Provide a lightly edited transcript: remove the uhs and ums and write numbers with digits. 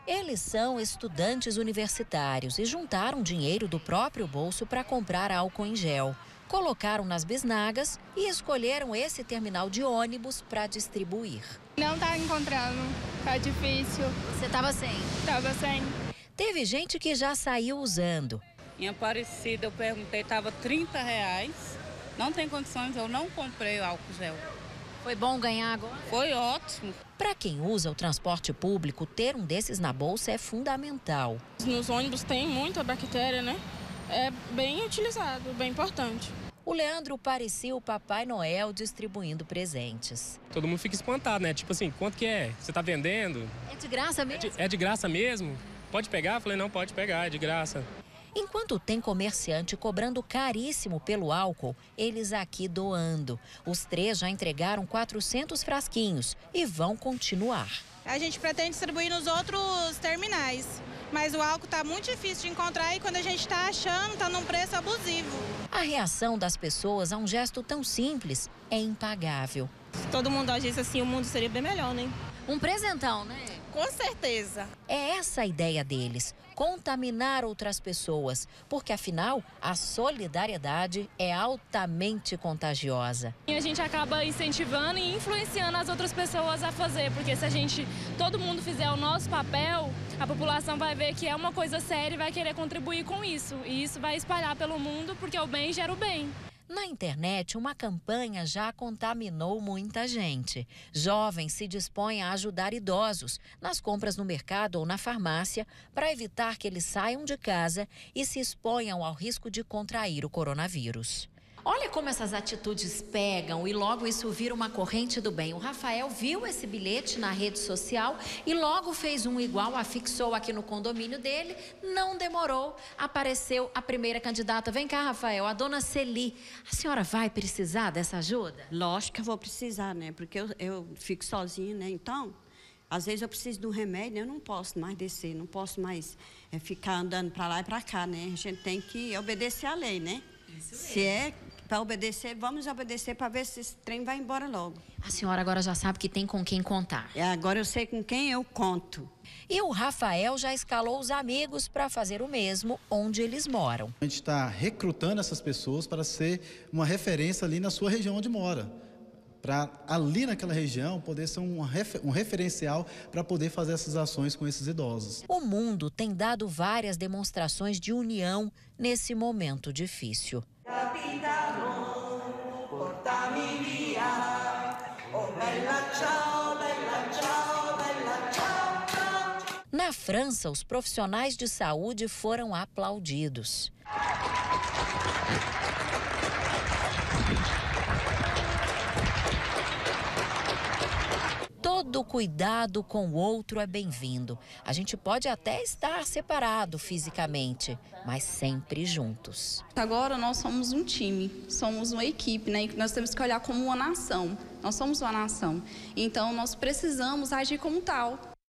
Eles são estudantes universitários e juntaram dinheiro do próprio bolso para comprar álcool em gel. Colocaram nas bisnagas e escolheram esse terminal de ônibus para distribuir. Não tá encontrando, tá difícil. Você estava sem? Tava sem. Teve gente que já saiu usando. Em Aparecida eu perguntei, estava R$30. Não tem condições, eu não comprei o álcool gel. Foi bom ganhar agora? Foi ótimo. Para quem usa o transporte público, ter um desses na bolsa é fundamental. Nos ônibus tem muita bactéria, né? É bem utilizado, bem importante. O Leandro parecia o Papai Noel distribuindo presentes. Todo mundo fica espantado, né? Tipo assim, quanto que é? Você tá vendendo? É de graça mesmo? É de graça mesmo? Pode pegar? Falei, não, pode pegar, é de graça. Enquanto tem comerciante cobrando caríssimo pelo álcool, eles aqui doando. Os 3 já entregaram 400 frasquinhos e vão continuar. A gente pretende distribuir nos outros terminais, mas o álcool está muito difícil de encontrar e quando a gente está achando, está num preço abusivo. A reação das pessoas a um gesto tão simples é impagável. Se todo mundo agisse assim, o mundo seria bem melhor, né? Um presentão, né? Com certeza. É essa a ideia deles, contaminar outras pessoas, porque afinal a solidariedade é altamente contagiosa. E a gente acaba incentivando e influenciando as outras pessoas a fazer, porque se todo mundo fizer o nosso papel, a população vai ver que é uma coisa séria e vai querer contribuir com isso. E isso vai espalhar pelo mundo, porque o bem gera o bem. Na internet, uma campanha já contaminou muita gente. Jovens se dispõem a ajudar idosos nas compras no mercado ou na farmácia para evitar que eles saiam de casa e se exponham ao risco de contrair o coronavírus. Olha como essas atitudes pegam e logo isso vira uma corrente do bem. O Rafael viu esse bilhete na rede social e logo fez um igual, afixou aqui no condomínio dele. Não demorou, apareceu a primeira candidata. Vem cá, Rafael, a dona Celi. A senhora vai precisar dessa ajuda? Lógico que eu vou precisar, né? Porque eu fico sozinha, né? Então, às vezes eu preciso de um remédio, eu não posso mais descer, não posso mais ficar andando para lá e para cá, né? A gente tem que obedecer à lei, né? Isso mesmo. Se é para obedecer, vamos obedecer para ver se esse trem vai embora logo. A senhora agora já sabe que tem com quem contar. Agora eu sei com quem eu conto. E o Rafael já escalou os amigos para fazer o mesmo onde eles moram. A gente está recrutando essas pessoas para ser uma referência ali na sua região onde mora. Para ali naquela região poder ser um referencial para poder fazer essas ações com esses idosos. O mundo tem dado várias demonstrações de união nesse momento difícil. Na França, os profissionais de saúde foram aplaudidos. Todo cuidado com o outro é bem-vindo. A gente pode até estar separado fisicamente, mas sempre juntos. Agora nós somos um time, somos uma equipe, né? Nós temos que olhar como uma nação. Nós somos uma nação. Então nós precisamos agir como tal.